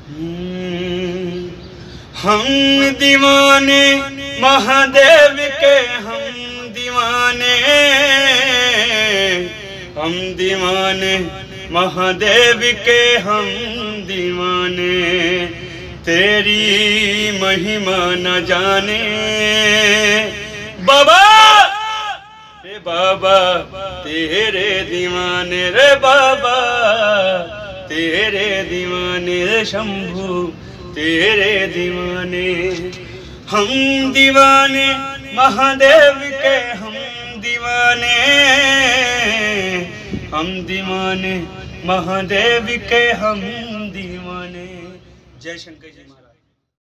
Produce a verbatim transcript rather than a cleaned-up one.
हम दीवाने महादेव के, हम दीवाने, हम दीवाने महादेव के, हम दीवाने। तेरी महिमा न जाने बाबा रे बाबा, तेरे दीवाने रे बाबा, तेरे दीवाने रे शंभू, तेरे दीवाने। हम दीवाने महादेव के, हम दीवाने, हम दीवाने महादेव के, हम दीवाने। जय शंकर जी।